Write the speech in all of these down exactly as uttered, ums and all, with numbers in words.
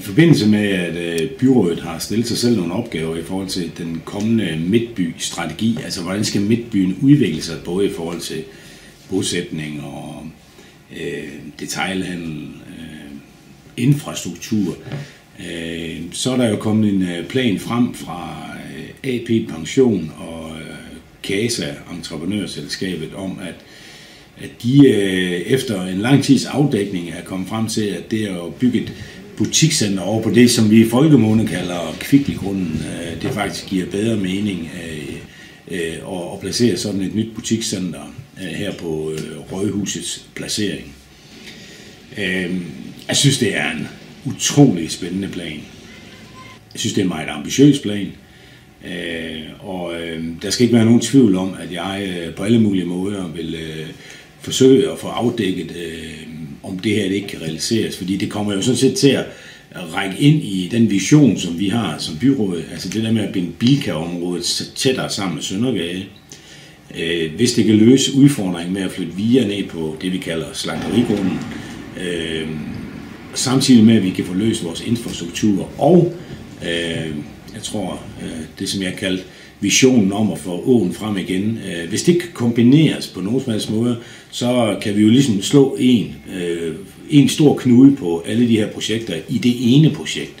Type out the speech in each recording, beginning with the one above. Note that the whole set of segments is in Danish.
I forbindelse med, at byrådet har stillet sig selv nogle opgaver i forhold til den kommende midtby-strategi, altså hvordan skal midtbyen udvikle sig, både i forhold til bosætning og øh, detailhandel, øh, infrastruktur, øh, så er der jo kommet en plan frem fra A P Pension og CASA, entreprenørselskabet, om at at de øh, efter en lang tids afdækning er kommet frem til, at det er at bygge et butikscenter over på det, som vi i folkemunde kalder Kvickly-grunden, øh, det faktisk giver bedre mening øh, øh, at, at placere sådan et nyt butikscenter øh, her på øh, Rådhusets placering. Øh, jeg synes, det er en utrolig spændende plan. Jeg synes, det er en meget ambitiøs plan. Øh, og øh, der skal ikke være nogen tvivl om, at jeg øh, på alle mulige måder vil øh, forsøge at få afdækket, øh, om det her det ikke kan realiseres, fordi det kommer jo sådan set til at række ind i den vision, som vi har som byråd, altså det der med at binde Bilka-området tættere sammen med Søndergade. Øh, hvis det kan løse udfordringen med at flytte via ned på det, vi kalder slagterigrunden, øh, samtidig med, at vi kan få løst vores infrastruktur og øh, jeg tror, det som jeg kalder visionen om at få åen frem igen, hvis det kan kombineres på nogen som helst måde, så kan vi jo ligesom slå en, en stor knude på alle de her projekter i det ene projekt.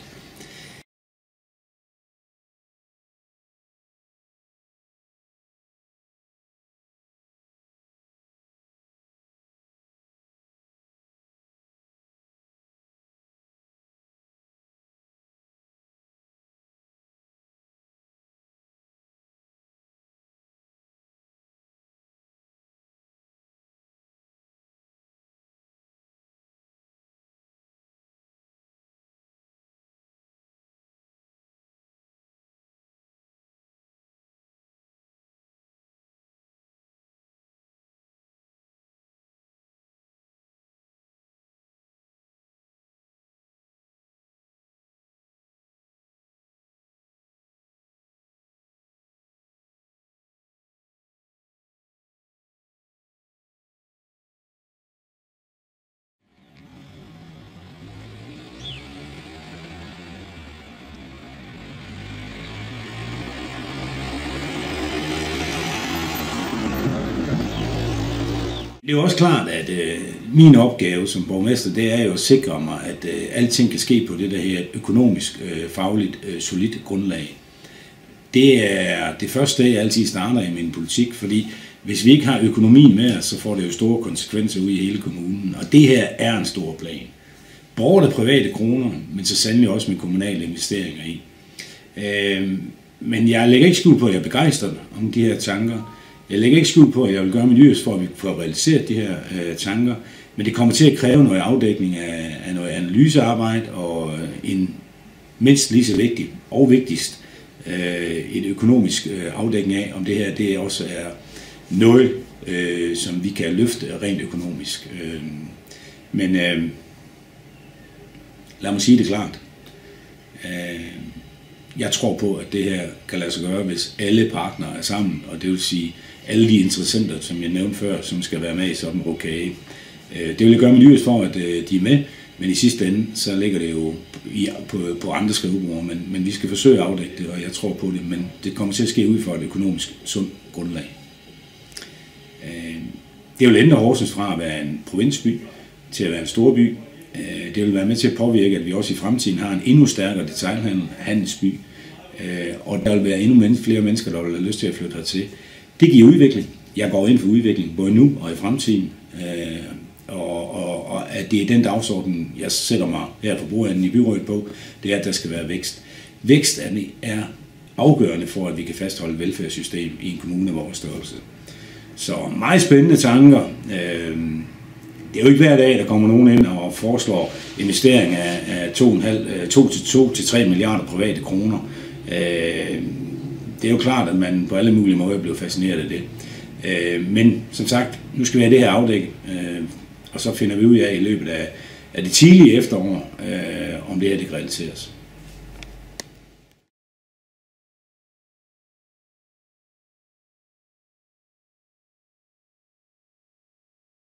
Det er jo også klart, at øh, min opgave som borgmester, det er jo at sikre mig, at øh, alting kan ske på det der her økonomisk, øh, fagligt, øh, solidt grundlag. Det er det første sted, jeg altid starter i min politik, fordi hvis vi ikke har økonomien med os, så får det jo store konsekvenser ud i hele kommunen. Og det her er en stor plan. Både private kroner, men så sandelig også med kommunale investeringer i. Øh, men jeg lægger ikke skjul på, at jeg er begejstret om de her tanker. Jeg lægger ikke skjul på, at jeg vil gøre mit yderste for, at vi får realiseret de her øh, tanker, men det kommer til at kræve noget afdækning af, af noget analysearbejde og en mindst lige så vigtig og vigtigst øh, et økonomisk øh, afdækning af, om det her det også er noget, øh, som vi kan løfte rent økonomisk. Øh, men øh, lad mig sige det klart. Øh, jeg tror på, at det her kan lade sig gøre, hvis alle partnere er sammen, og det vil sige alle de interessenter, som jeg nævnte før, som skal være med i sådan en okay. Det vil jeg gøre mit yderste for, at de er med, men i sidste ende, så ligger det jo i, på, på andre skrivebord, men, men vi skal forsøge at afdække det, og jeg tror på det, men det kommer til at ske ud fra et økonomisk sundt grundlag. Det vil ændre Horsens fra at være en provinsby til at være en storby. Det vil være med til at påvirke, at vi også i fremtiden har en endnu stærkere detailhandel, handelsby, og der vil være endnu flere mennesker, der vil have lyst til at flytte hertil. Det giver udvikling. Jeg går ind for udvikling, både nu og i fremtiden, og, og, og at det er den dagsorden, jeg sætter mig her på bordenden i byrådet på, det er, at der skal være vækst. Vækst er afgørende for, at vi kan fastholde et velfærdssystem i en kommune af vores størrelse. Så meget spændende tanker. Det er jo ikke hver dag, der kommer nogen ind og foreslår investering af to til tre milliarder private kroner. Det er jo klart, at man på alle mulige måder bliver fascineret af det. Men som sagt, nu skal vi have det her afdækket, og så finder vi ud af i løbet af det tidlige efterår, om det her det kan realiseres.